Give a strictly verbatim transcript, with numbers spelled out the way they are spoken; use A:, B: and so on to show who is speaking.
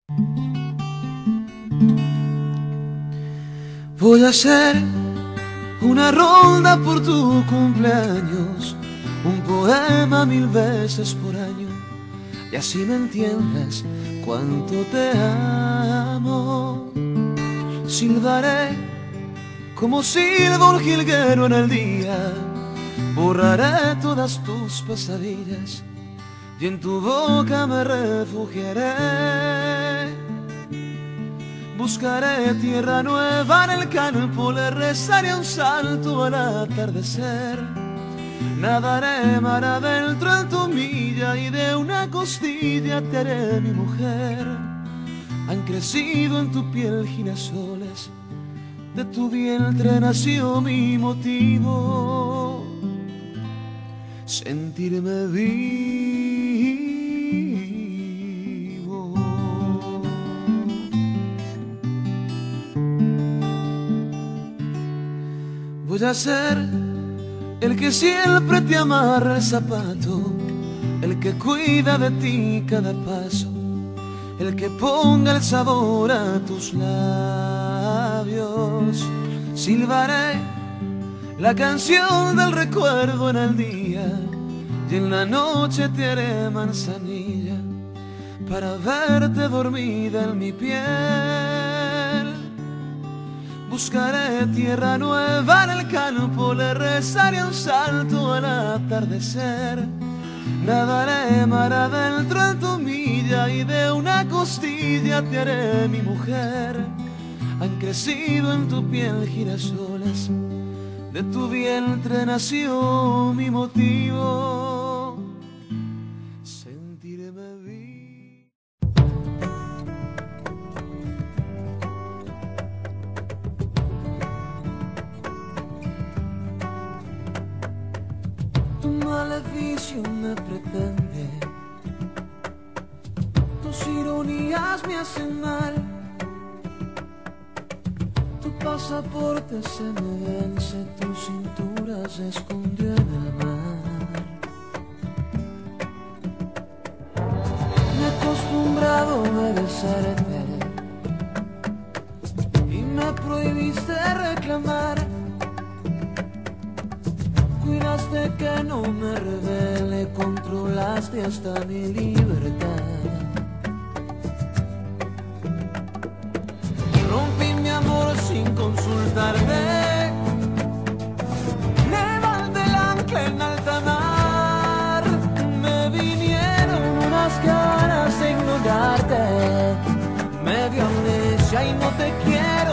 A: Voy a hacer una ronda por tu cumpleaños, un poema mil veces por año, y así me entiendas cuánto te amo. Silbaré como silba un jilguero en el día, borraré todas tus pesadillas y en tu boca me refugiaré. Buscaré tierra nueva en el campo, le rezaré un salto al atardecer. Nadaré mar adentro en tu milla y de una costilla te haré mi mujer. Han crecido en tu piel girasoles, de tu vientre nació mi motivo, sentirme vivo. Voy a ser el que siempre te amarra el zapato, el que cuida de ti cada paso, el que ponga el sabor a tus labios. Silbaré la canción del recuerdo en el día y en la noche te haré manzanilla para verte dormida en mi piel. Buscaré tierra nueva en el campo, le rezaré un salto al atardecer. Nadaré mar adentro en tu milla y de una costilla te haré mi mujer. Han crecido en tu piel girasoles, de tu vientre nació mi motivo, sentirme vivo. Tu maleficio me pretende, tus ironías me hacen mal. Tu pasaporte se me vence, tu cintura se escondió en el mar. Me he acostumbrado a besarte y me prohibiste reclamar. Cuidaste que no me revele, controlaste hasta mi libertad. Rompí mi amor sin consultarte, levanté el ancla en alta mar. Me vinieron unas ganas de ignorarte, medio amnesia y no te quiero